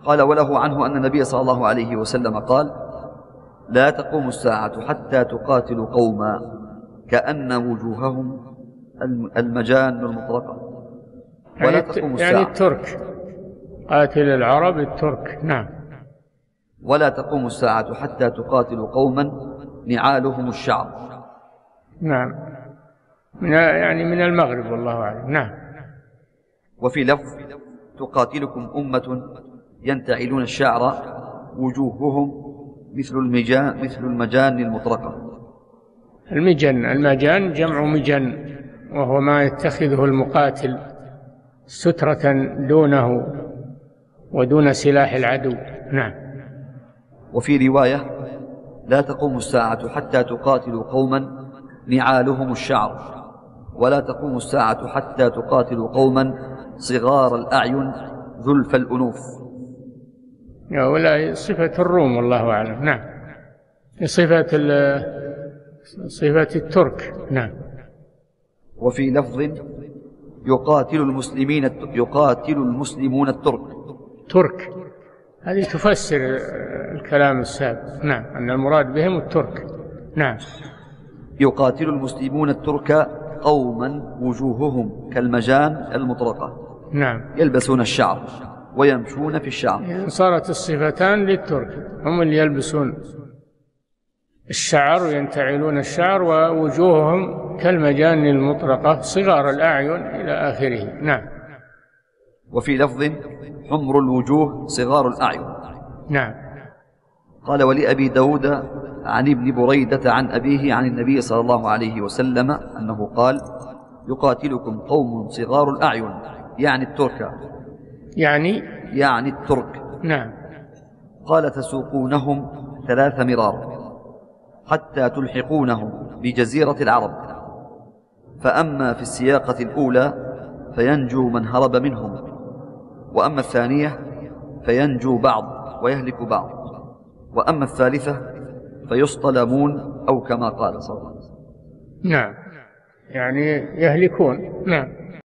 قال: وله عنه أن النبي صلى الله عليه وسلم قال: لا تقوم الساعة حتى تقاتل قوما كأن وجوههم المجان المطرقة. ولا تقوم الساعة، يعني الترك، قاتل العرب الترك. نعم. ولا تقوم الساعة حتى تقاتل قوما نعالهم الشعر. نعم، يعني من المغرب والله أعلم. نعم. وفي لفظ: تقاتلكم أمة ينتعلون الشعر وجوههم مثل المجان المطرقة. المجان جمع مجن، وهو ما يتخذه المقاتل سترة دونه ودون سلاح العدو. نعم. وفي رواية: لا تقوم الساعة حتى تقاتل قوما نعالهم الشعر، ولا تقوم الساعة حتى تقاتل قوما صغار الأعين ذلف الأنوف. ولا صفة الروم والله أعلم. نعم. صفة الترك. نعم. وفي لفظ: يقاتل المسلمون الترك. ترك هذه تفسر الكلام السابق. نعم، أن المراد بهم الترك. نعم. يقاتل المسلمون الترك قوما وجوههم كالمجان المطرقة. نعم. يلبسون الشعر ويمشون في الشعر. صارت الصفتان للترك، هم اللي يلبسون الشعر وينتعلون الشعر، ووجوههم كالمجان المطرقة صغار الأعين إلى آخره. نعم. وفي لفظ: حمر الوجوه صغار الأعين. نعم. قال: ولأبي داود عن ابن بريدة عن أبيه عن النبي صلى الله عليه وسلم أنه قال: يقاتلكم قوم صغار الأعين، يعني الترك، يعني الترك. نعم. قال: تسوقونهم 3 مرار حتى تلحقونهم بجزيرة العرب، فأما في السياقة الأولى فينجو من هرب منهم، وأما الثانية فينجو بعض ويهلك بعض، وأما الثالثة فيصطلمون، أو كما قال صلى الله عليه وسلم. نعم، يعني يهلكون. نعم.